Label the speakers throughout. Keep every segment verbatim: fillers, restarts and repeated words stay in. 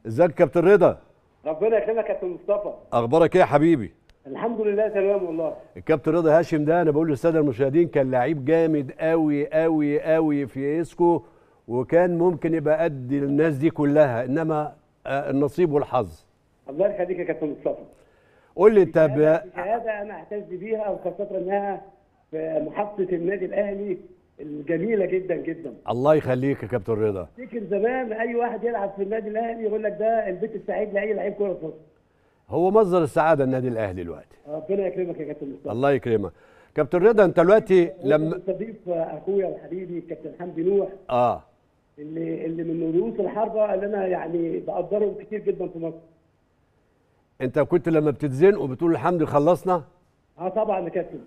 Speaker 1: ازيك يا كابتن رضا؟
Speaker 2: ربنا يكرمك يا كابتن مصطفى.
Speaker 1: اخبارك ايه يا حبيبي؟
Speaker 2: الحمد لله تمام والله.
Speaker 1: الكابتن رضا هاشم ده انا بقول للساده المشاهدين كان لعيب جامد قوي قوي قوي في اسكو، وكان ممكن يبقى قد الناس دي كلها، انما آه، النصيب والحظ.
Speaker 2: الله يخليك يا كابتن مصطفى.
Speaker 1: قول لي انت
Speaker 2: شهاده
Speaker 1: ب...
Speaker 2: شهادة انا اعتز بيها، وخاصه انها في محافظه النادي الاهلي الجميله جدا جدا.
Speaker 1: الله يخليك يا كابتن رضا.
Speaker 2: افتكر زمان اي واحد يلعب في النادي الاهلي يقول لك ده البيت السعيد لاي لعيب كوره في مصر.
Speaker 1: هو مصدر السعاده النادي الاهلي دلوقتي.
Speaker 2: ربنا يكرمك يا كابتن مصطفى.
Speaker 1: الله يكرمك. كابتن رضا انت دلوقتي لما
Speaker 2: بستضيف اخويا وحبيبي الكابتن حمدي نوح،
Speaker 1: اه
Speaker 2: اللي اللي من رؤوس الحربه اللي انا يعني بقدرهم كتير جدا في مصر.
Speaker 1: انت كنت لما بتتزنق وبتقول الحمد لله خلصنا؟
Speaker 2: اه طبعا يا كابتن.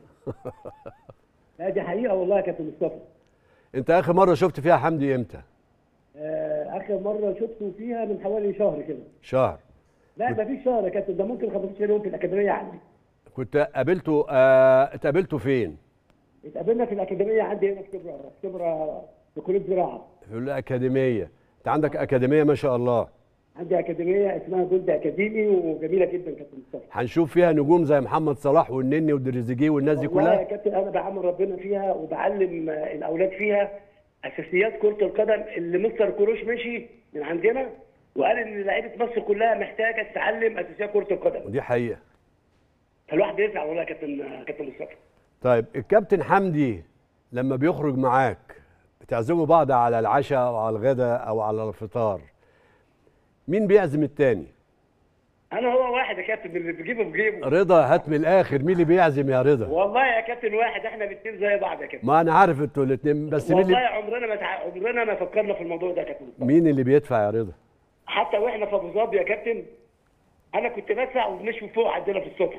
Speaker 2: لا دي حقيقه والله يا كابتن مصطفى.
Speaker 1: انت اخر مره شفت فيها حمدي امتى؟
Speaker 2: آه اخر مره شفته فيها من حوالي شهر كده.
Speaker 1: شهر؟
Speaker 2: لا ده في شهر يا كابتن، ده ممكن خمستاشر يوم في الاكاديميه عندي.
Speaker 1: كنت قابلته آه اتقابلته فين؟
Speaker 2: اتقابلنا في الاكاديميه عندي هنا في كبرى في كبرى في كليه زراعه.
Speaker 1: في الاكاديميه. انت عندك اكاديميه ما شاء الله.
Speaker 2: عندي اكاديميه اسمها جولد اكاديمي وجميله جدا كابتن مصطفى.
Speaker 1: هنشوف فيها نجوم زي محمد صلاح والنني والتريزيجيه والناس دي
Speaker 2: والله يا
Speaker 1: كلها.
Speaker 2: كابتن انا بعامل ربنا فيها وبعلم الاولاد فيها اساسيات كره القدم اللي مستر كروش مشي من عندنا وقال ان لعيبه مصر كلها محتاجه تتعلم اساسيات كره القدم.
Speaker 1: ودي حقيقه.
Speaker 2: فالواحد بيزعل والله يا كابتن كابتن مصطفى.
Speaker 1: طيب الكابتن حمدي لما بيخرج معاك بتعزموا بعض على العشاء او على الغداء او على الفطار، مين بيعزم التاني؟
Speaker 2: انا هو واحد يا كابتن اللي بجيبه بجيبه.
Speaker 1: رضا هات من الاخر، مين اللي بيعزم يا رضا؟
Speaker 2: والله يا كابتن واحد، احنا الاثنين زي بعض يا كابتن.
Speaker 1: ما انا عارف انتوا الاثنين، بس مين
Speaker 2: والله
Speaker 1: اللي
Speaker 2: عمرنا ما تع... عمرنا ما فكرنا في الموضوع ده يا كابتن.
Speaker 1: مين اللي بيدفع يا رضا؟
Speaker 2: حتى واحنا في ابو ظبي يا كابتن انا كنت بدفع وبنشوي فوق عندنا في الصبح.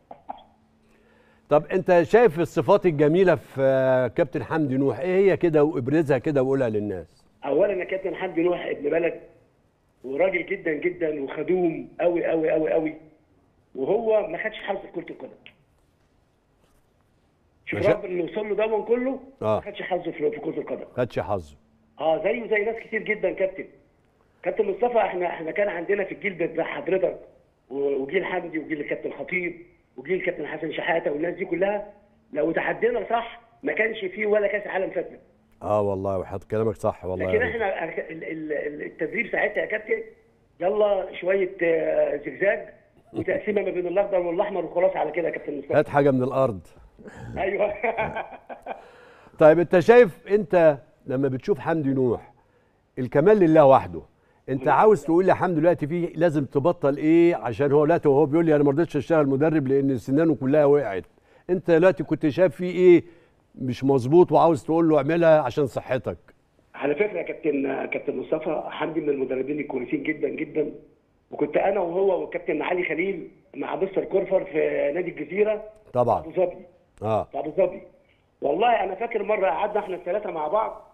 Speaker 1: طب انت شايف الصفات الجميله في كابتن حمدي نوح ايه هي كده، وابرزها كده وقولها للناس.
Speaker 2: اولا يا كابتن حمدي نوح ابن بلد وراجل جدا جدا وخدوم قوي قوي قوي قوي، وهو ما خدش حظ في كره القدم. شوف
Speaker 1: مشا...
Speaker 2: رب اللي وصل له ده كله
Speaker 1: آه.
Speaker 2: ما خدش حظه في في كره القدم.
Speaker 1: خدش حظه.
Speaker 2: اه زيه زي ناس كتير جدا كابتن. كابتن مصطفى احنا احنا كان عندنا في الجيل بتاع حضرتك وجيل حمدي وجيل الكابتن خطيب وجيل الكابتن حسن شحاته والناس دي كلها، لو تحدينا صح ما كانش فيه ولا كاس عالم فاتنا.
Speaker 1: اه والله وحط كلامك صح والله.
Speaker 2: لكن احنا ال- ال- التدريب ساعتها يا كابتن يلا شويه آه، زجزاج وتقسيمه ما بين الاخضر والاحمر وخلاص على كده يا كابتن مصطفى.
Speaker 1: هات حاجه من الارض.
Speaker 2: ايوه.
Speaker 1: طيب انت شايف، انت لما بتشوف حمدي نوح الكمال لله وحده، انت عاوز تقول لي حمدي دلوقتي فيه لازم تبطل ايه؟ عشان هو دلوقتي وهو بيقول لي انا ما رضيتش اشتغل مدرب لان سنانه كلها وقعت، انت دلوقتي كنت شايف فيه ايه مش مظبوط وعاوز تقول له اعملها عشان صحتك؟
Speaker 2: على فكره يا كابتن كابتن مصطفى حمدي من المدربين الكويسين جدا جدا، وكنت انا وهو والكابتن علي خليل مع مستر كورفر في نادي الجزيره
Speaker 1: طبعا
Speaker 2: في ابو ظبي.
Speaker 1: اه
Speaker 2: في ابو ظبي والله انا فاكر مره قعدنا احنا الثلاثه مع بعض،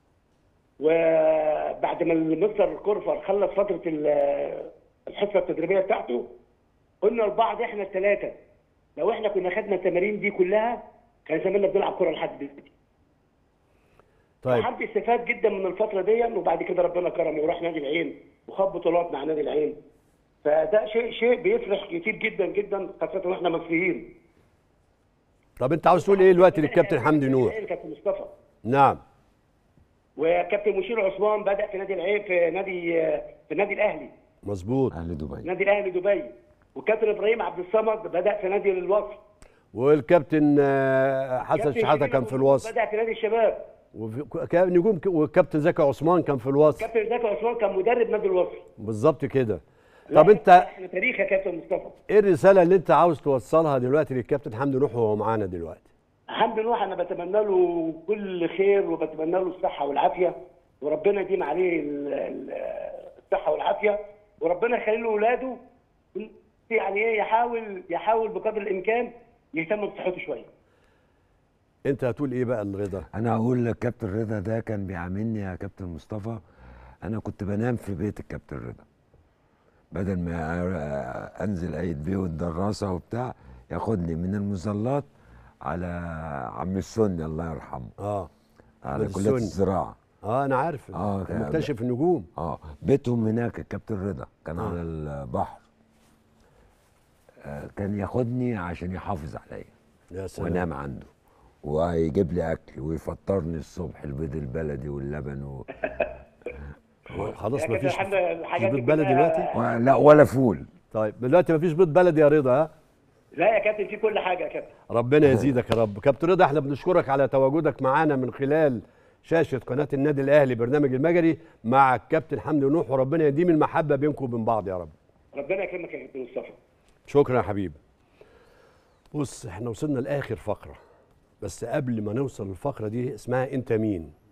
Speaker 2: وبعد ما المستر كورفر خلص فتره ال- الحصه التدريبيه بتاعته قلنا لبعض احنا الثلاثه لو احنا كنا خدنا التمارين دي كلها كان زماننا بنلعب كوره لحد دلوقتي.
Speaker 1: طيب
Speaker 2: حمدي استفاد جدا من الفتره دي، وبعد كده ربنا كرمه وراح نادي العين وخد بطولات مع نادي العين، فده شيء شيء بيفرح كتير جدا جدا خاصه واحنا مصريين.
Speaker 1: طب انت عاوز تقول ايه دلوقتي للكابتن حمدي نوح؟
Speaker 2: كابتن مصطفى.
Speaker 1: نعم.
Speaker 2: وكابتن مشير عثمان بدا في نادي العين في نادي في النادي الاهلي.
Speaker 1: مظبوط.
Speaker 3: اهل دبي.
Speaker 2: نادي الاهلي دبي. وكابتن ابراهيم عبد الصمد بدا في نادي الوصل.
Speaker 1: والكابتن آه، حسن
Speaker 2: كابتن
Speaker 1: شحاته
Speaker 2: شيرين
Speaker 1: كان
Speaker 2: أبو
Speaker 1: في الوصل.
Speaker 2: بدا في نادي الشباب.
Speaker 1: وفي- كان نجوم ك- والكابتن زكي عثمان كان في الوصل.
Speaker 2: كابتن زكي عثمان كان مدرب نادي الوصل.
Speaker 1: بالظبط كده.
Speaker 2: لا،
Speaker 1: طب انت
Speaker 2: احنا تاريخ يا كابتن مصطفى.
Speaker 1: ايه الرساله اللي انت عاوز توصلها دلوقتي للكابتن حمدي نوح وهو معانا دلوقتي؟
Speaker 2: حمدي نوح انا بتمنى له كل خير وبتمنى له الصحه والعافيه، وربنا يديم عليه ال- ال- الصحه والعافيه، وربنا يخلي له اولاده يعني ايه يحاول يحاول بقدر الامكان يهتم بصحته شويه.
Speaker 1: انت هتقول ايه بقى لرضا؟
Speaker 3: انا هقول لك كابتن رضا ده كان بيعاملني يا كابتن مصطفى، انا كنت بنام في بيت الكابتن رضا بدل ما انزل ايد بيه والدراسه وبتاع، ياخدني من المظلات على عم السني الله يرحمه
Speaker 1: اه
Speaker 3: على
Speaker 1: بس
Speaker 3: كليه
Speaker 1: السني.
Speaker 3: الزراعه.
Speaker 1: اه انا عارف
Speaker 3: آه،
Speaker 1: كان
Speaker 3: كان-
Speaker 1: مكتشف النجوم.
Speaker 3: اه بيتهم هناك الكابتن رضا كان
Speaker 1: آه.
Speaker 3: على البحر. آه كان ياخدني عشان يحافظ عليا
Speaker 1: يا سلام.
Speaker 3: وانام عنده، ويجيب لي اكل ويفطرني الصبح البيض البلدي واللبن و...
Speaker 1: خلاص
Speaker 2: يا
Speaker 1: ما
Speaker 2: كابتن
Speaker 1: فيش
Speaker 2: حمدي الحاجات
Speaker 1: بيض
Speaker 2: دي
Speaker 1: بلدي
Speaker 2: كلها-
Speaker 1: دلوقتي.
Speaker 3: و... لا ولا فول.
Speaker 1: طيب دلوقتي ما فيش بيض بلدي يا رضا ها؟
Speaker 2: لا يا كابتن في كل حاجه يا كابتن.
Speaker 1: ربنا يزيدك يا رب. كابتن رضا احنا بنشكرك على تواجدك معانا من خلال شاشة قناة النادي الأهلي برنامج المجري مع الكابتن حمدي نوح، وربنا يديم المحبة بينكم وبين بعض يا رب.
Speaker 2: ربنا يكرمك يا كابتن مصطفى.
Speaker 1: شكرا يا حبيبي. بص احنا وصلنا لآخر فقرة، بس قبل ما نوصل للفقرة دي اسمها انت مين؟